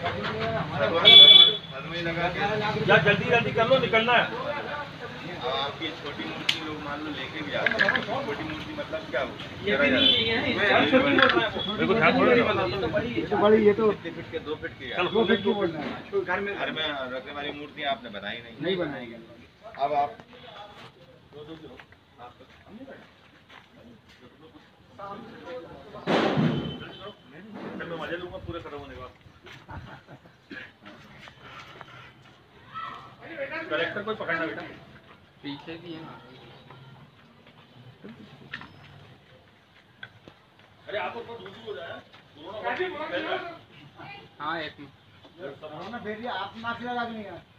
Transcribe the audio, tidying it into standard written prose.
या जल्दी जल्दी कर लो, निकलना है। आपकी छोटी मूर्ति लोग मान लो लेके भी आते हैं। छोटी मूर्ति मतलब क्या होती है? ये भी नहीं चाहिए, छोटी बोल रहा है वो। मेरे को ध्यान थोड़ी ये तो बड़ी, ये तो 2 फीट की है। 2 फीट की बोल रहा है। घर में रखने वाली मूर्ति आपने बनाई नहीं बनाएंगे। अब आप मैं मजा लूंगा पूरे खत्म होने का। करेक्टर कोई पकड़ना बेटा, पीछे भी है। अरे आप ऊपर दूसरी हो जाए। हाँ एक आप माफी लगा नहीं यार।